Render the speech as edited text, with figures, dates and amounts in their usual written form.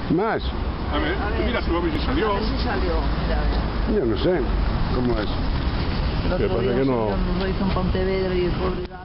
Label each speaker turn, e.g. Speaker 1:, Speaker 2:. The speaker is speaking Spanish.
Speaker 1: ¿Más?
Speaker 2: A ver, mira, a ver si salió.
Speaker 3: A ver si salió, mira, a ver.
Speaker 1: Yo no sé cómo es.
Speaker 3: El
Speaker 1: Lo que
Speaker 3: otro
Speaker 1: pasa
Speaker 3: día
Speaker 1: que no...
Speaker 3: nos lo hizo en Pontevedra y fue obligado.